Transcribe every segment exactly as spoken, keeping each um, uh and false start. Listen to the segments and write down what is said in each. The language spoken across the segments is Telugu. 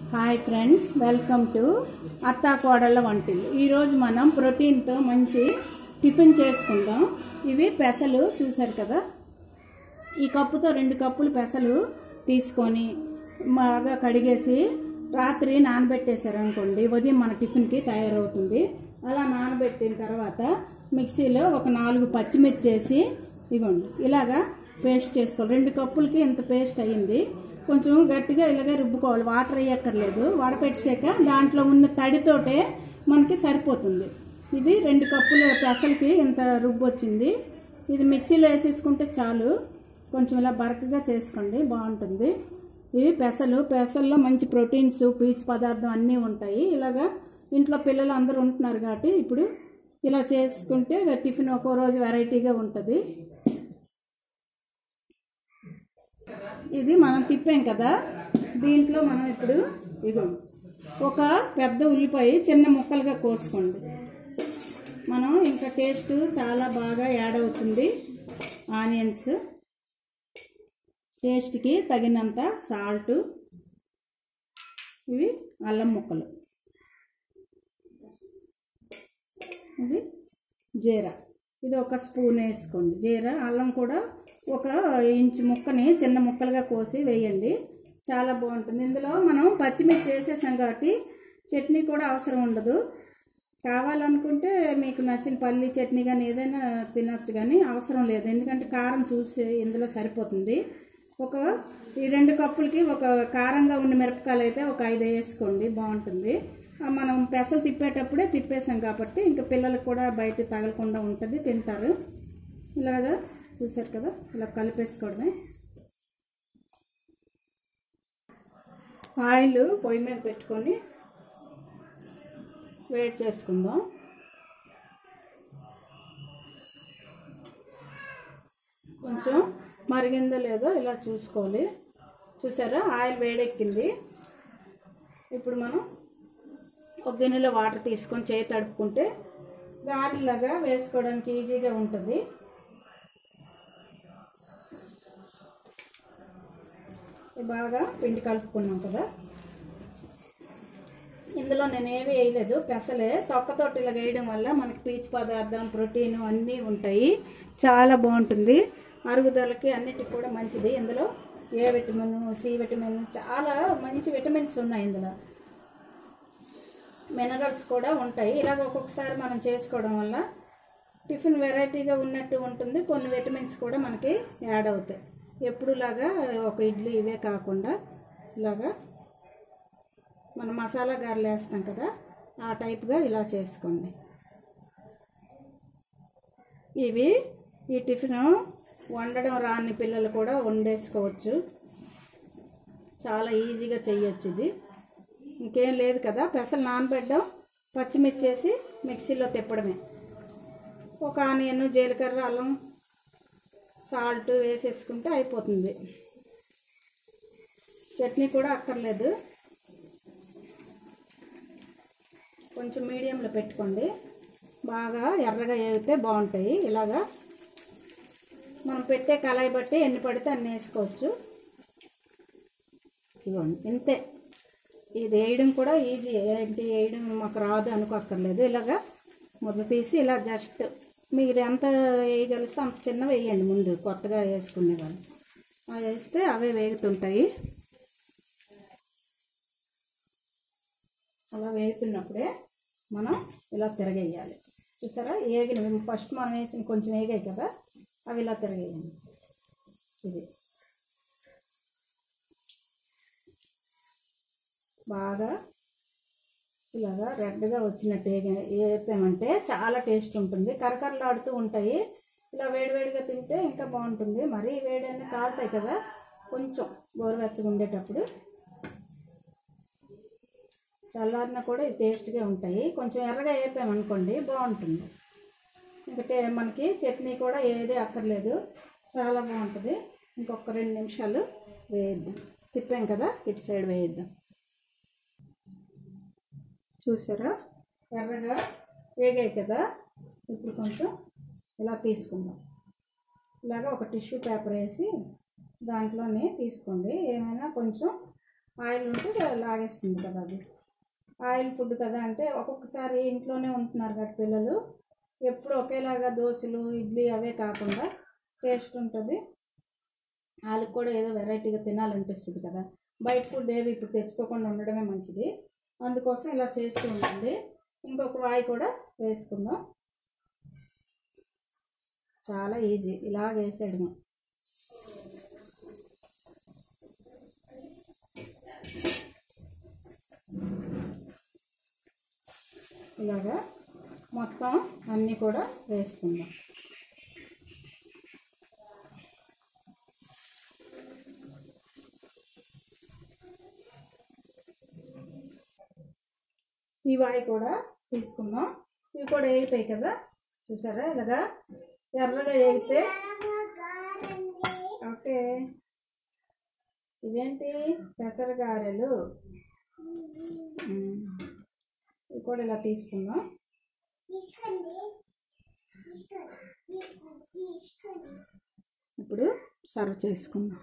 హాయ్ ఫ్రెండ్స్, వెల్కమ్ టు అత్తా కోడళ్ళ వంటలు. ఈరోజు మనం ప్రోటీన్తో మంచి టిఫిన్ చేసుకుందాం. ఇవి పెసలు చూసారు కదా. ఈ కప్పుతో రెండు కప్పులు పెసలు తీసుకొని బాగా కడిగేసి రాత్రి నానబెట్టేశారు అనుకోండి, ఉదయం మన టిఫిన్కి తయారవుతుంది. అలా నానబెట్టిన తర్వాత మిక్సీలో ఒక నాలుగు పచ్చిమిర్చి వేసి ఇగోండి ఇలాగా పేస్ట్ చేసుకోవాలి. రెండు కప్పులకి ఇంత పేస్ట్ అయ్యింది. కొంచెం గట్టిగా ఇలాగే రుబ్బుకోవాలి, వాటర్ వేయక్కర్లేదు. వడపెట్టేసాక దాంట్లో ఉన్న తడితోటే మనకి సరిపోతుంది. ఇది రెండు కప్పుల పెసలకి ఇంత రుబ్బు వచ్చింది. ఇది మిక్సీలో వేసేసుకుంటే చాలు. కొంచెం ఇలా బరకగా చేసుకోండి, బాగుంటుంది. ఇవి పెసలు పెసల్లో మంచి ప్రోటీన్స్, పీచు పదార్థం అన్నీ ఉంటాయి. ఇలాగా ఇంట్లో పిల్లలు అందరూ ఉంటున్నారు కాబట్టి ఇప్పుడు ఇలా చేసుకుంటే టిఫిన్ ఒక్కో రోజు వెరైటీగా ఉంటుంది. ఇది మనం తిప్పాం కదా, దీంట్లో మనం ఇప్పుడు ఇగో ఒక పెద్ద ఉల్లిపాయ చిన్న ముక్కలుగా కోసుకోండి. మనం ఇంకా టేస్ట్ చాలా బాగా యాడ్ అవుతుంది. ఆనియన్స్, టేస్ట్కి తగినంత సాల్ట్, ఇవి అల్లం ముక్కలు, ఇది జీరా, ఇది ఒక స్పూన్ వేసుకోండి. జీరా, అల్లం కూడా ఒక ఇంచు ముక్కని చిన్న ముక్కలుగా కోసి వేయండి, చాలా బాగుంటుంది. ఇందులో మనం పచ్చిమిర్చి వేసేసాం కాబట్టి చట్నీ కూడా అవసరం ఉండదు. కావాలనుకుంటే మీకు నచ్చిన పల్లి చట్నీ కానీ ఏదైనా తినచ్చు, కానీ అవసరం లేదు. ఎందుకంటే కారం చూసి ఇందులో సరిపోతుంది. ఒక ఈ రెండు కప్పులకి ఒక కారంగా ఉన్న మిరపకాయలు అయితే ఒక ఐదు వేసుకోండి, బాగుంటుంది. మనం పెసలు తిప్పేటప్పుడే తిప్పేసాం కాబట్టి ఇంకా పిల్లలకు కూడా బయట తగలకుండా ఉంటుంది, తింటారు. ఇలాగా చూసారు కదా, ఇలా కలిపేసుకోవడమే. ఆయిల్ పొయ్యి మీద పెట్టుకొని వేడి చేసుకుందాం. కొంచెం మరిగిందో లేదో ఇలా చూసుకోవాలి. చూసారా, ఆయిల్ వేడెక్కింది. ఇప్పుడు మనం ఒక గిన్నెలో వాటర్ తీసుకొని చేయి తడుపుకుంటే గారెలాగా వేసుకోవడానికి ఈజీగా ఉంటుంది. బాగా పిండి కలుపుకున్నాం కదా. ఇందులో నేను ఏమీ వేయలేదు, పెసలే. తొక్కతోటి ఇలా వేయడం వల్ల మనకి పీచు పదార్థం, ప్రోటీన్ అన్నీ ఉంటాయి. చాలా బాగుంటుంది, అరుగుదలకి అన్నిటికి కూడా మంచిది. ఇందులో ఏ విటమిన్, సి విటమిన్, చాలా మంచి విటమిన్స్ ఉన్నాయి. ఇందులో మినరల్స్ కూడా ఉంటాయి. ఇలాగ ఒక్కొక్కసారి మనం చేసుకోవడం వల్ల టిఫిన్ వెరైటీగా ఉన్నట్టు ఉంటుంది. కొన్ని విటమిన్స్ కూడా మనకి యాడ్ అవుతాయి. ఎప్పుడులాగా ఒక ఇడ్లీ ఇవే కాకుండా ఇలాగా మనం మసాలా గారెలు వేస్తాం కదా, ఆ టైప్గా ఇలా చేసుకోండి. ఇవి ఈ టిఫిన్ వండడం రాని పిల్లలు కూడా వండేసుకోవచ్చు, చాలా ఈజీగా చేయొచ్చు. ఇది ఇంకేం లేదు కదా, పెసలు నానబెట్టడం, పచ్చిమిర్చి వేసి మిక్సీలో తిప్పడమే. ఒక ఆనియన్, జీలకర్ర, అల్లం, సాల్ట్ వేసేసుకుంటే అయిపోతుంది. చట్నీ కూడా అక్కర్లేదు. కొంచెం మీడియంలో పెట్టుకోండి, బాగా ఎర్రగా వేగితే బాగుంటాయి. ఇలాగా మనం పెట్టే కళాయి బట్టి ఎన్ని పడితే అన్ని వేసుకోవచ్చు. ఇవ్వండి, ఇంతే. ఇది వేయడం కూడా ఈజీ. ఏంటి వేయడం మాకు రాదు అనుకోక్కర్లేదు. ఇలాగా ముద్ద తీసి ఇలా జస్ట్ మీరు ఎంత వేయగలిస్తే అంత చిన్న వేయండి. ముందు కొత్తగా వేసుకునే వాళ్ళు అవి వేస్తే అవే వేగుతుంటాయి. అలా వేగుతున్నప్పుడే మనం ఇలా తిరగేయాలి. చూసారా, వేగిన ఫస్ట్ మనం వేసిన కొంచెం వేగాయి కదా, అవి ఇలా తిరగేయండి. ఇది బాగా ఇలాగా రెడ్గా వచ్చినట్టు వేపామంటే చాలా టేస్ట్ ఉంటుంది. కరకరలాడుతూ ఉంటాయి. ఇలా వేడివేడిగా తింటే ఇంకా బాగుంటుంది. మరీ వేడైనా కాలుతాయి కదా, కొంచెం గోరువెచ్చగా ఉండేటప్పుడు. చల్లారిన కూడా టేస్ట్గా ఉంటాయి. కొంచెం ఎర్రగా వేపామనుకోండి బాగుంటుంది. ఇంకా మనకి చట్నీ కూడా ఏది అక్కర్లేదు, చాలా బాగుంటుంది. ఇంకొక రెండు నిమిషాలు వేయిద్దాం. తిప్పాం కదా, ఇటు సైడ్ వేయిద్దాం. చూసారా, ఎర్రగా వేగాయి కదా. ఇప్పుడు కొంచెం ఇలా తీసుకుందాం. ఇలాగా ఒక టిష్యూ పేపర్ వేసి దాంట్లోనే తీసుకోండి. ఏమైనా కొంచెం ఆయిల్ ఉంటే లాగేస్తుంది కదా, అది ఆయిల్ ఫుడ్ కదా. అంటే ఒక్కొక్కసారి ఇంట్లోనే ఉంటున్నారు కదా పిల్లలు, ఎప్పుడు ఒకేలాగా దోశలు ఇడ్లీ అవే కాకుండా టేస్ట్ ఉంటుంది. వాళ్ళకి కూడా ఏదో వెరైటీగా తినాలనిపిస్తుంది కదా. బయట ఫుడ్ ఏవి ఇప్పుడు తెచ్చుకోకుండా ఉండడమే మంచిది. అందుకోసం ఇలా చేస్తూ ఉండండి. ఇంకొక వాయి కూడా వేసుకుందాం. చాలా ఈజీ, ఇలా వేసేయడము. ఇలాగా మొత్తం అన్నీ కూడా వేసుకుందాం. ఈ వాయి కూడా తీసుకుందాం. ఇవి కూడా వేగిపోయి కదా, చూసారా ఇలాగా ఎర్రగా వేగితే. ఓకే, ఇవేంటి పెసరగారెలు, ఇవి కూడా ఇలా తీసుకుందాం. ఇప్పుడు సర్వ్ చేసుకుందాం.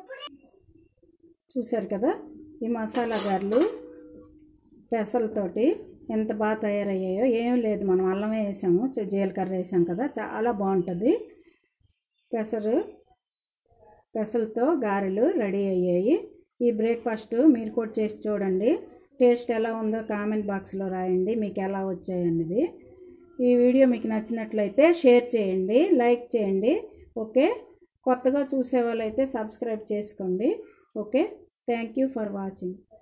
చూసారు కదా ఈ మసాలా గారెలు పెసలతోటి ఎంత బాగా తయారయ్యాయో. ఏం లేదు, మనం అల్లమే వేసాము, జీలకర్ర వేసాం కదా, చాలా బాగుంటుంది. పెసరు పెసలతో గారెలు రెడీ అయ్యాయి. ఈ బ్రేక్ఫాస్ట్ మీరు కూడా చేసి చూడండి. టేస్ట్ ఎలా ఉందో కామెంట్ బాక్స్లో రాయండి, మీకు ఎలా వచ్చాయన్నది. ఈ వీడియో మీకు నచ్చినట్లయితే షేర్ చేయండి, లైక్ చేయండి. ఓకే, కొత్తగా చూసే వాళ్ళైతే సబ్స్క్రైబ్ చేసుకోండి. Okay, thank you for watching.